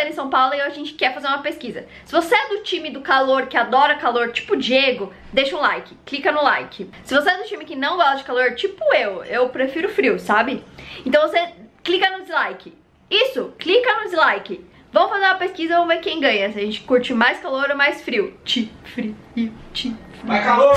em São Paulo e a gente quer fazer uma pesquisa. Se você é do time do calor, que adora calor, tipo Diego, deixa um like, clica no like. Se você é do time que não gosta de calor, tipo eu prefiro frio, sabe? Então você clica no dislike. Isso, clica no dislike. Vamos fazer uma pesquisa, vamos ver quem ganha. Se a gente curte mais calor ou mais frio. Frio. Mais calor!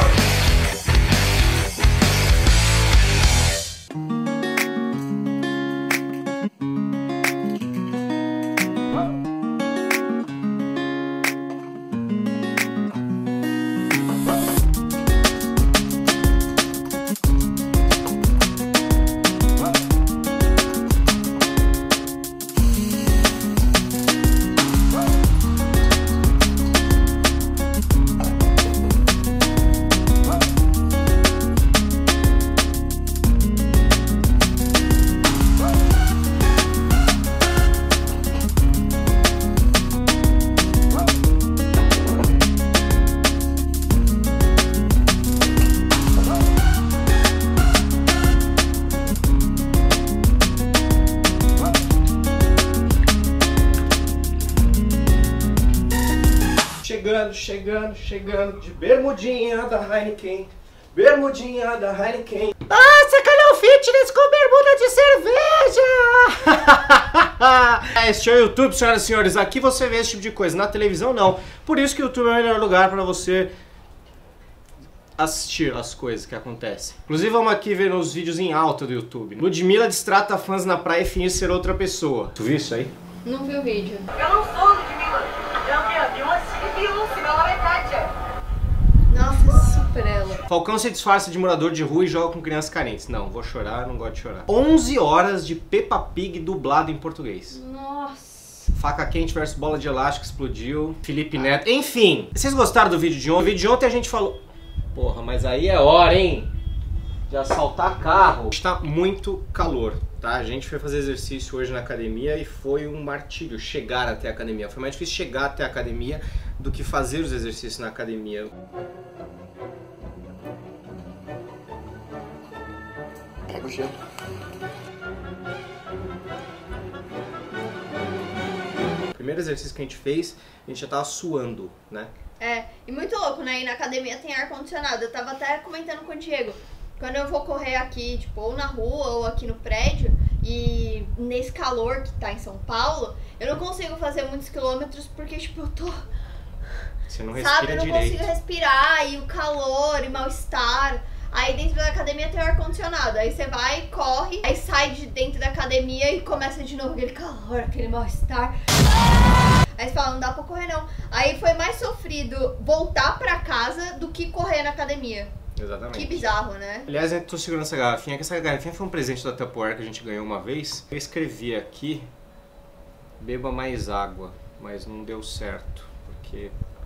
Chegando de bermudinha da Heineken. Bermudinha da Heineken. Nossa, Calhau Fitness com bermuda de cerveja! Este é o YouTube, senhoras e senhores. Aqui você vê esse tipo de coisa. Na televisão, não. Por isso que o YouTube é o melhor lugar pra você assistir as coisas que acontecem. Inclusive, vamos aqui ver os vídeos em alta do YouTube. Ludmilla destrata fãs na praia e finge ser outra pessoa. Tu viu isso aí? Não vi o vídeo. Eu não sou Ludmilla. Meu nome é Kátia. Nossa, super ela. Falcão se disfarça de morador de rua e joga com crianças carentes. Não, vou chorar, não gosto de chorar. 11 horas de Peppa Pig dublado em português. Nossa. Faca quente versus bola de elástico explodiu. Felipe Neto. Enfim, vocês gostaram do vídeo de ontem? O vídeo de ontem a gente falou... Porra, mas aí é hora, hein? De assaltar carro. Está muito calor, tá? A gente foi fazer exercício hoje na academia e foi um martírio chegar até a academia. Foi mais difícil chegar até a academia do que fazer os exercícios na academia. Pega o gelo. O primeiro exercício que a gente fez, a gente já tava suando, né? É, e muito louco, né? E na academia tem ar-condicionado. Eu tava até comentando com o Diego. Quando eu vou correr aqui, tipo, ou na rua ou aqui no prédio, e nesse calor que tá em São Paulo, eu não consigo fazer muitos quilômetros porque, tipo, eu tô... Você não respira sabe, eu não direito. consigo respirar, e o calor, e mal-estar. Aí dentro da academia tem ar-condicionado. Aí você vai, corre, aí sai de dentro da academia e começa de novo aquele calor, aquele mal-estar. Aí você fala, não dá pra correr não. Aí foi mais sofrido voltar pra casa do que correr na academia. Exatamente. Que bizarro, né? Aliás, eu tô segurando essa garrafinha, que essa garrafinha foi um presente da Tupperware que a gente ganhou uma vez. Eu escrevi aqui, beba mais água, mas não deu certo, porque...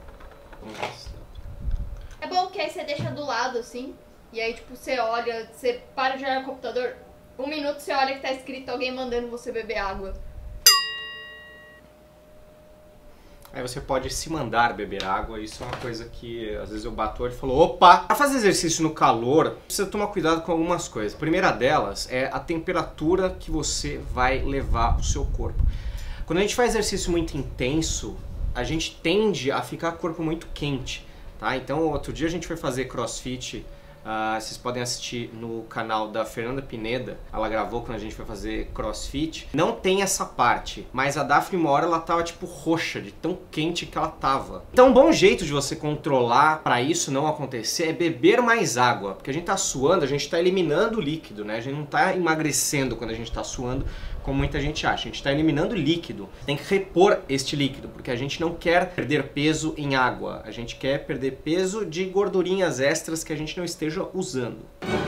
É bom que aí você deixa do lado, assim, e aí, tipo, você olha, você para de olhar no computador, 1 minuto você olha que tá escrito alguém mandando você beber água. Aí você pode se mandar beber água, isso é uma coisa que às vezes eu bato o olho e falo, opa! Pra fazer exercício no calor, precisa tomar cuidado com algumas coisas. A primeira delas é a temperatura que você vai levar o seu corpo. Quando a gente faz exercício muito intenso, a gente tende a ficar com o corpo muito quente, tá? Então, outro dia a gente foi fazer crossfit, vocês podem assistir no canal da Fernanda Pineda, ela gravou quando a gente foi fazer crossfit. Não tem essa parte, mas a Daphne uma hora ela tava tipo roxa, de tão quente que ela tava. Então um bom jeito de você controlar pra isso não acontecer é beber mais água, porque a gente tá suando, a gente tá eliminando o líquido, né? A gente não tá emagrecendo quando a gente tá suando, como muita gente acha. A gente está eliminando líquido. Tem que repor este líquido, porque a gente não quer perder peso em água. A gente quer perder peso de gordurinhas extras que a gente não esteja usando.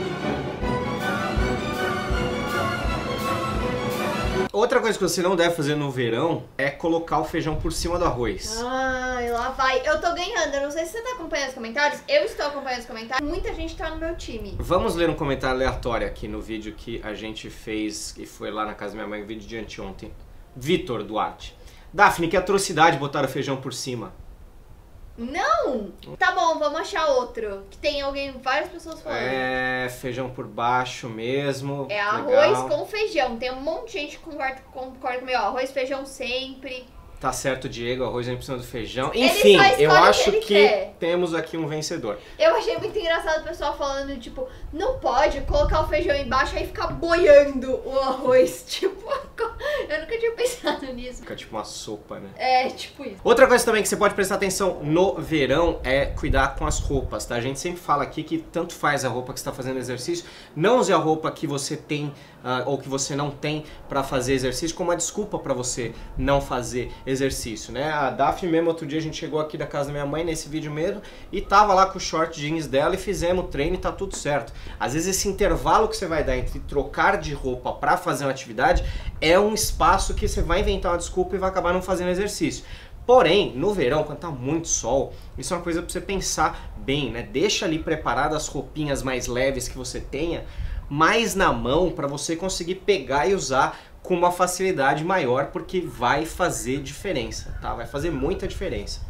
Outra coisa que você não deve fazer no verão é colocar o feijão por cima do arroz. Ai, lá vai. Eu tô ganhando. Eu não sei se você tá acompanhando os comentários. Eu estou acompanhando os comentários. Muita gente tá no meu time. Vamos ler um comentário aleatório aqui no vídeo que a gente fez, e foi lá na casa da minha mãe, o vídeo de anteontem. Vitor Duarte. Daphne, que atrocidade botar o feijão por cima. Não! Tá bom, vamos achar outro. Que tem alguém, várias pessoas falando. É, feijão por baixo mesmo. É arroz legal. com feijão. Tem um monte de gente que concorda comigo. Arroz, feijão sempre. Tá certo, Diego, arroz em cima do feijão. Ele Enfim, só escolhe eu o acho que ele que quer. temos aqui um vencedor. Eu achei muito engraçado o pessoal falando, tipo, não pode colocar o feijão embaixo e ficar boiando o arroz. Tipo, eu nunca tinha pensado nisso. Fica tipo uma sopa, né? É, tipo isso. Outra coisa também que você pode prestar atenção no verão é cuidar com as roupas, tá? A gente sempre fala aqui que tanto faz a roupa que você está fazendo exercício, não use a roupa que você tem ou que você não tem para fazer exercício como uma desculpa para você não fazer exercício, né? A Daphne mesmo, outro dia a gente chegou aqui da casa da minha mãe, nesse vídeo mesmo, e tava lá com o short jeans dela e fizemos o treino e tá tudo certo. Às vezes esse intervalo que você vai dar entre trocar de roupa para fazer uma atividade é um espaço que você vai inventar uma desculpa e vai acabar não fazendo exercício. Porém, no verão, quando tá muito sol, isso é uma coisa pra você pensar bem, né? Deixa ali preparadas as roupinhas mais leves que você tenha, mais na mão para você conseguir pegar e usar com uma facilidade maior, porque vai fazer diferença, tá? Vai fazer muita diferença.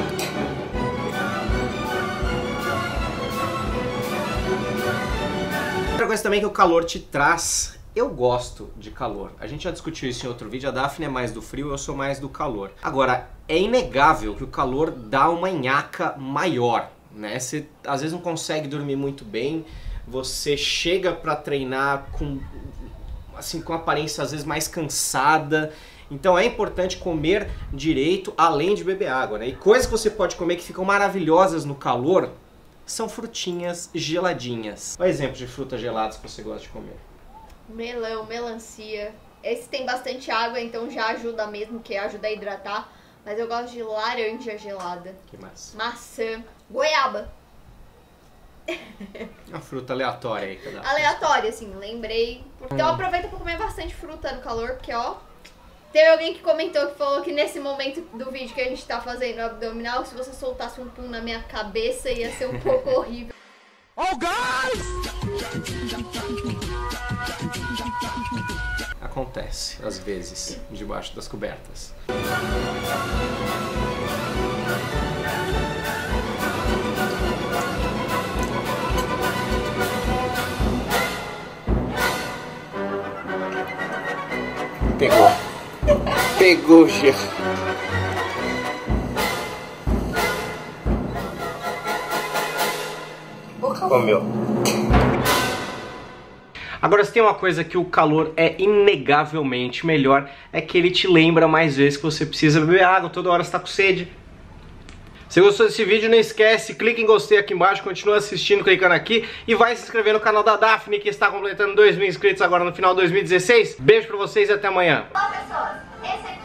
Outra coisa também que o calor te traz, eu gosto de calor. A gente já discutiu isso em outro vídeo, a Daphne é mais do frio, eu sou mais do calor. Agora, é inegável que o calor dá uma nhaca maior, né? Você às vezes não consegue dormir muito bem, você chega pra treinar com aparência às vezes mais cansada. Então é importante comer direito, além de beber água, né? E coisas que você pode comer que ficam maravilhosas no calor são frutinhas geladinhas. Qual é o exemplo de frutas geladas que você gosta de comer? Melão, melancia. Esse tem bastante água, então já ajuda mesmo, que ajuda a hidratar. Mas eu gosto de laranja gelada. Que mais? Maçã. Goiaba. Uma fruta aleatória aí, cada Aleatória, assim, lembrei. Então aproveita pra comer bastante fruta no calor, porque ó... Teve alguém que comentou, que falou que nesse momento do vídeo que a gente tá fazendo abdominal, se você soltasse um pum na minha cabeça ia ser um pouco horrível. Oh, guys! Acontece, às vezes, debaixo das cobertas. Pegou. Pegou, chefe. Comeu. Agora, se tem uma coisa que o calor é inegavelmente melhor, é que ele te lembra mais vezes que você precisa beber água, toda hora você tá com sede. Se gostou desse vídeo, não esquece, clica em gostei aqui embaixo, continua assistindo, clicando aqui e vai se inscrever no canal da Daphne, que está completando 2.000 inscritos agora no final de 2016. Beijo pra vocês e até amanhã. Olá, pessoas. Esse aqui